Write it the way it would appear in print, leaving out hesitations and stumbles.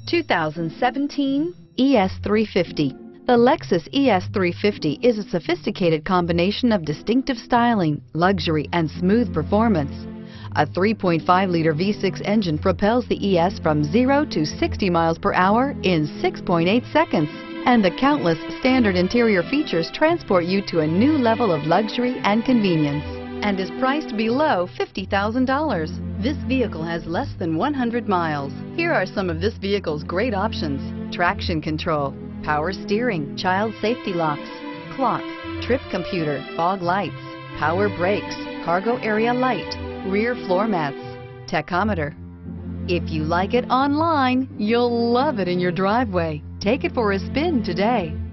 2017 ES350. The Lexus ES350 is a sophisticated combination of distinctive styling, luxury, and smooth performance. A 3.5-liter V6 engine propels the ES from 0 to 60 miles per hour in 6.8 seconds. And the countless standard interior features transport you to a new level of luxury and convenience, and is priced below $50,000. This vehicle has less than 100 miles. Here are some of this vehicle's great options: traction control, power steering, child safety locks, clock, trip computer, fog lights, power brakes, cargo area light, rear floor mats, tachometer. If you like it online, you'll love it in your driveway. Take it for a spin today.